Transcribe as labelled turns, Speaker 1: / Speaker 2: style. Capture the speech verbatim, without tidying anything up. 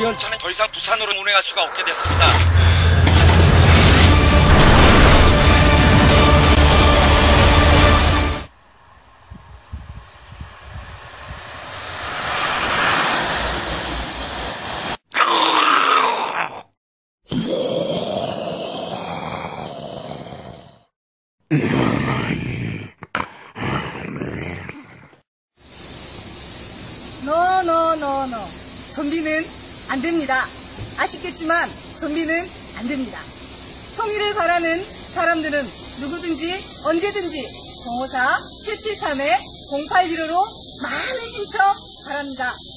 Speaker 1: 열...
Speaker 2: 저는 더 이상 부산으로 운행할 수가 없게 됐습니다.
Speaker 3: 노노노노 좀비는 안 됩니다. 아쉽겠지만 좀비는 안 됩니다. 통일을 바라는 사람들은 누구든지 언제든지 공오사 칠칠삼 공팔일오로 많은 신청 바랍니다.